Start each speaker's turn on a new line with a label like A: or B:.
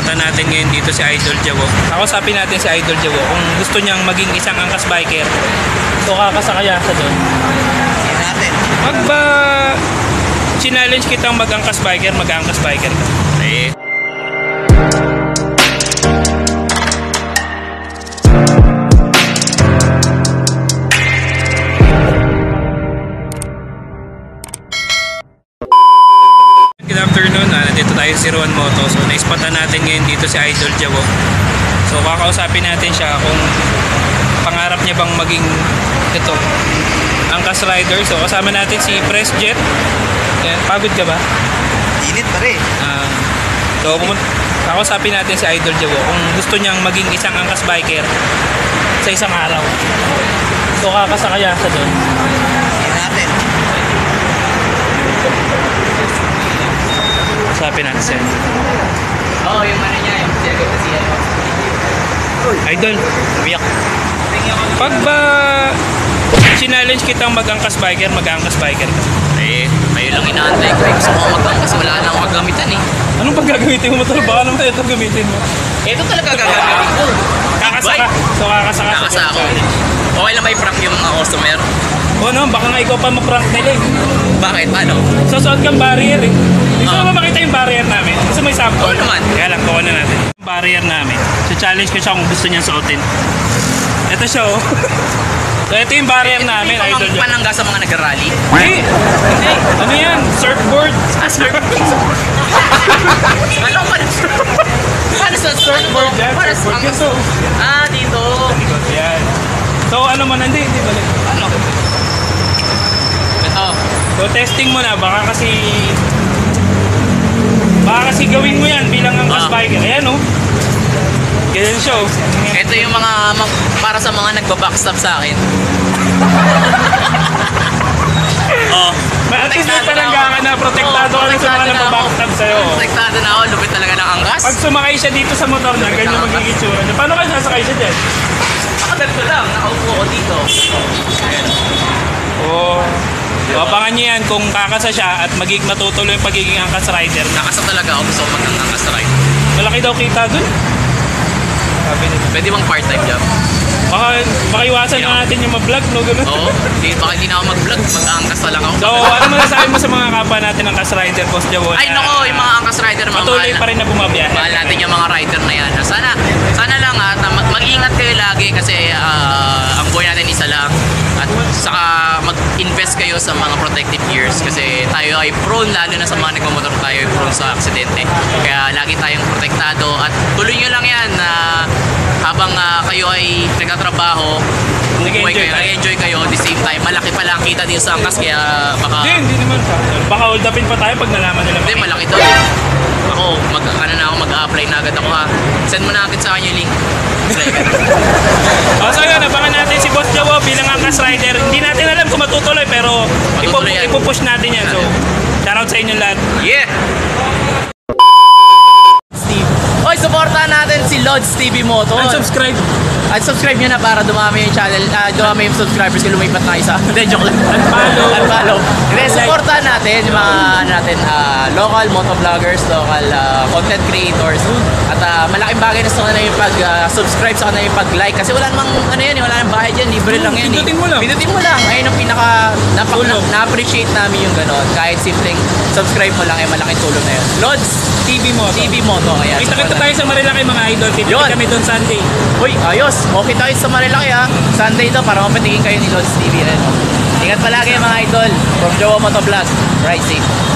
A: ispatan natin ngayon dito si Idol Jawo. Kausapin natin si Idol Jawo kung gusto niyang maging isang angkas biker. So kakasakaya sa doon.
B: Sige natin.
A: Pag ba challenge kitang mag-angkas biker, mag-angkas biker ka?
B: Eh.
A: Good afternoon, nandito tayo sa Zero One Moto. So naispatan natin ngayon dito si Idol Jawo. So kakausapin natin siya kung pangarap niya bang maging ito, angkas rider. So kasama natin si Press Jet. Yan, pagod ka ba?
B: Init pa rin.
A: So kakausapin natin si Idol Jawo kung gusto niyang maging isang angkas biker sa isang araw. So kakasakaya sa doon.
B: Sige natin.
A: Kausapin natin siya.
B: Oo, yung ano niya, yung siyagot na siya.
A: Idol, umiyak. Pag ba challenge kitang mag-angkas biker, mag-angkas biker ka?
B: Eh, may lang inaantay ko. Gusto ko mag-angkas, wala na akong magamitan eh.
A: Anong paggagamitin mo? Matalo, baka naman ito gamitin mo.
B: Ito talaga gagamitin ko.
A: Kakasaka. So kakasaka.
B: Kakasaka ko. Okay lang may prank yung mga customer.
A: O no, baka nga ikaw pa ma-prank nila eh.
B: Bakit? Paano?
A: Susuot kang barrier eh. Gusto mo ba makita yung barrier namin? Gusto mo yung sample?
B: Oo naman.
A: Kaya lang, kuha na natin. Yung barrier namin. So challenge ko siya kung gusto niya suotin. Ito siya oh. So ito yung barrier namin.
B: Ito yung panangga sa mga nag-rally.
A: Hindi. Ano yan? Surfboard.
B: Surfboard. Ano pa? Paano sa
A: Surfboard yan. Surfboard yan. So,
B: dito.
A: yan. So ano mo na? Hindi balik.
B: Ano? Ito.
A: So testing mo na. Baka kasi gawin mo yan bilang angkas biker. Ayan oh. Ganyan siya oh.
B: Ito yung mga para sa mga nagbabackstab sa akin.
A: At least may palangga ka na, protektado ka lang sa mga nababackstab sa'yo.
B: Protektado na ako, lupit talaga ng angkas.
A: Pag sumakay siya dito sa motor niya, ganyan magiging itsura niya. Paano kayo sasakay siya dyan?
B: Ganito lang, nakaupo ko dito.
A: Abangan niyo yan kung kakasa siya at matutuloy yung pagiging angkas rider.
B: Nakasa talaga ako, gusto ko mag-angkas rider.
A: Malaki daw kita dun.
B: Pwede bang part-time job?
A: Baka iwasan na natin yung mag-vlog, no? Ganun.
B: Oo, baka hindi na ako mag-vlog, mag-angkas na lang ako.
A: So, ano masasabi mo sa mga kapwa natin angkas rider, Boss Jawo?
B: Ay, nako, yung mga angkas rider,
A: patuloy pa rin na bumabiyahe.
B: Mahal natin yung mga rider na yan. Sana lang mag-ingat kayo lagi kasi ang buhay natin isa lang. At saka mag-invest kayo sa mga protective gears kasi tayo ay prone, lalo na sa mga nagmamotor, tayo ay prone sa aksidente. Kaya lagi tayong protektado at tuloy nyo lang yan na habang kayo ay nagtatrabaho, nag-enjoy kayo at the same time. Malaki pala ang kita dito sa angkas kaya baka...
A: Hindi naman. Baka hold upin pa tayo pag nalaman nila.
B: Hindi, malaki to. Ako, mag-a-apply na agad ako ha. Send mo na agad sa akin yung link.
A: So yun, abangan natin si Boss Jawo bilang angkas rider. Hindi natin alam kung matutuloy pero ipupush natin yan. So, shoutout sa inyo lahat.
B: Yeah! Hoy, supportahan natin si Lods TV Moto.
A: Unsubscribe.
B: Unsubscribe nyo na para dumami yung channel, dumami yung subscribers kung lumipat na isa. Hindi, joke lang. Unfollow. Hindi, supportahan natin yung mga local motovloggers, local content creators. At malaking bagay na sa kanila yung pag-subscribe, sa kanila yung pag-like. Kasi wala namang, wala namang bayad yan, libre lang yan.
A: Pindutin mo lang.
B: Pindutin mo lang. Ayun ang na-appreciate namin yung ganon. Kahit simpleng subscribe mo lang, malaking tulong na yun. Lods
A: TV Moto.
B: Kaya
A: Kita tayo sa Marilaki mga idol. Kita kami doon Sunday.
B: Uy, ayos. Okay tayo sa Marilaki ha. Sunday to para mapatingin kayo ni Lods TV. Ingat palagi mga idol. From Jawo Motovlog. Ride safe.